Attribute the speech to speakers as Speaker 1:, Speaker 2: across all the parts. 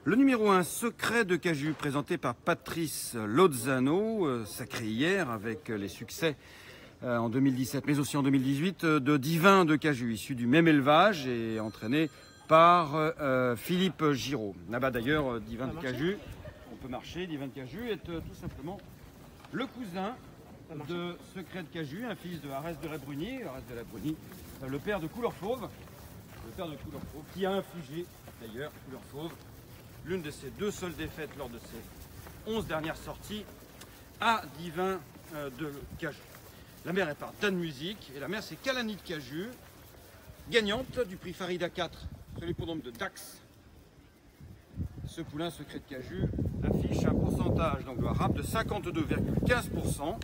Speaker 1: Le numéro 1, Secret de Caju, présenté par Patrice Lozano, sacré hier avec les succès en 2017, mais aussi en 2018, de Divin de Caju, issu du même élevage et entraîné par Philippe Giraud. Là-bas d'ailleurs, Divin de Caju, on peut marcher, Divin de Caju est tout simplement le cousin de Secret de Caju, un fils de Arès de la Bruni, le père de Couleur Fauve, qui a infligé d'ailleurs Couleur Fauve l'une de ses 2 seules défaites lors de ses 11 dernières sorties à Divin de Caju. La mère est par Dan Music et la mère c'est Kalani de Caju, gagnante du prix Farida 4 sur l'hippodrome de Dax. Ce poulain Secret de Caju affiche un pourcentage d'anglo arabe de 52,15%.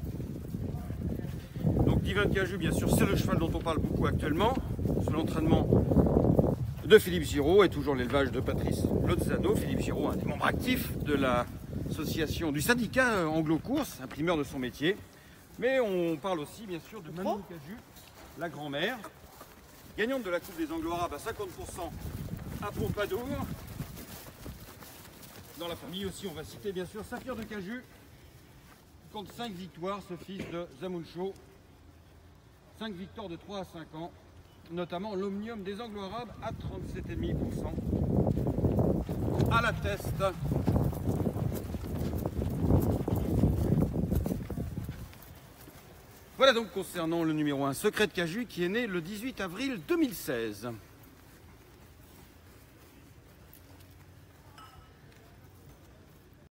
Speaker 1: Donc Divin de Caju, bien sûr, c'est le cheval dont on parle beaucoup actuellement, sous l'entraînement de Philippe Giraud et toujours l'élevage de Patrice Lozano. Philippe Giraud, un des membres actifs de l'association, du syndicat Anglo-Course, imprimeur de son métier. Mais on parle aussi, bien sûr, de Manon Caju, la grand-mère, gagnante de la Coupe des Anglo-Arabes à 50% à Pompadour. Dans la famille aussi, on va citer bien sûr Saphir de Caju, qui compte 5 victoires, ce fils de Zamouncho. 5 victoires de 3 à 5 ans, notamment l'Omnium des Anglo-Arabes à 37,5% à la teste. Voilà donc concernant le numéro 1, Secret de Caju, qui est né le 18 avril 2016.